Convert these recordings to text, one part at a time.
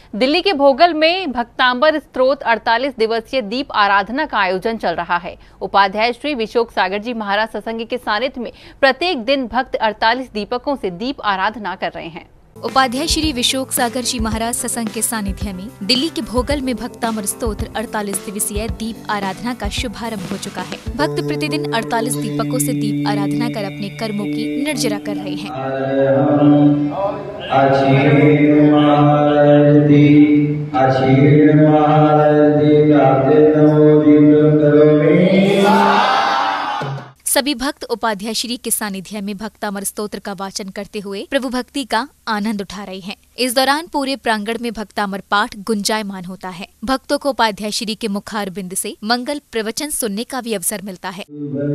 दिल्ली के भोगल में भक्तांबर स्तोत्र 48 दिवसीय दीप आराधना का आयोजन चल रहा है। उपाध्याय श्री विशोक सागर जी महाराज सत्संग के सानिध्य में प्रत्येक दिन भक्त 48 दीपकों से दीप आराधना कर रहे हैं। उपाध्याय श्री विशोक सागर जी महाराज सत्संग के सानिध्य में दिल्ली के भोगल में भक्तांबर स्तोत्र 48 दिवसीय दीप आराधना का शुभारंभ हो चुका है। भक्त प्रतिदिन 48 दीपकों से दीप आराधना कर अपने कर्मों की निर्जरा कर रहे हैं। सभी भक्त उपाध्याय श्री के सानिध्य में भक्तामर स्तोत्र का वाचन करते हुए प्रभु भक्ति का आनंद उठा रहे हैं। इस दौरान पूरे प्रांगण में भक्तामर पाठ गुंजायमान होता है। भक्तों को उपाध्याय श्री के मुखार बिंद से मंगल प्रवचन सुनने का भी अवसर मिलता है।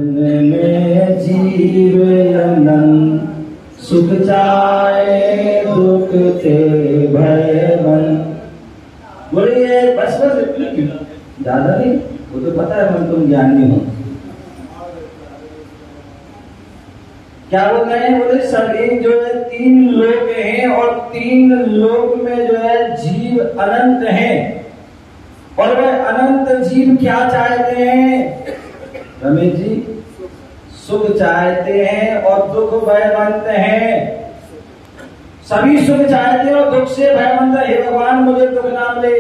ज्यादा नहीं, वो तो पता है मैं तुम ज्ञानी हो। क्या वो कहे? बोले सभी जो है 3 लोक हैं और 3 लोक में जो है जीव अनंत हैं और वह अनंत जीव क्या चाहते हैं रमेश जी? सुख चाहते हैं और दुख भयवंत हैं। सभी सुख चाहते हैं और दुख से भयवंत है। हे भगवान मुझे दुख ना मिले,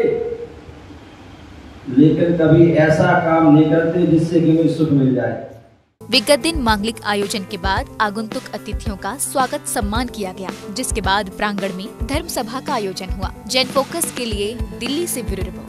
लेकिन कभी ऐसा काम नहीं करते जिससे कि मुझे सुख मिल जाए। विगत दिन मांगलिक आयोजन के बाद आगंतुक अतिथियों का स्वागत सम्मान किया गया, जिसके बाद प्रांगण में धर्म सभा का आयोजन हुआ। जैन फोकस के लिए दिल्ली से ब्यूरो रिपोर्ट।